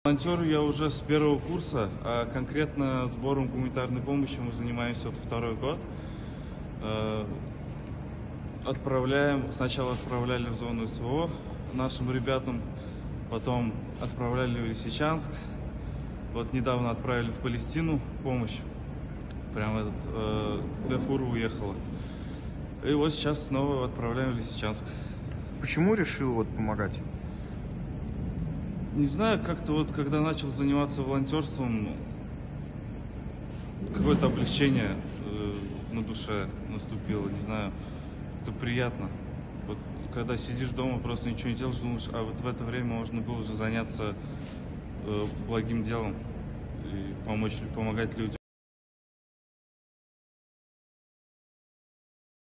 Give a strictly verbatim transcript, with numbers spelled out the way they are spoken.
Волонтер я уже с первого курса, а конкретно сбором гуманитарной помощи мы занимаемся вот второй год. Отправляем, сначала отправляли в зону СВО нашим ребятам, потом отправляли в Лисичанск, вот недавно отправили в Палестину помощь, прям этот, э, две фуры уехало. И вот сейчас снова отправляем в Лисичанск. Почему решил вот помогать? Не знаю, как-то вот когда начал заниматься волонтерством, какое-то облегчение э, на душе наступило, не знаю, это приятно. Вот когда сидишь дома, просто ничего не делаешь, думаешь, а вот в это время можно было уже заняться э, благим делом и помочь, помогать людям.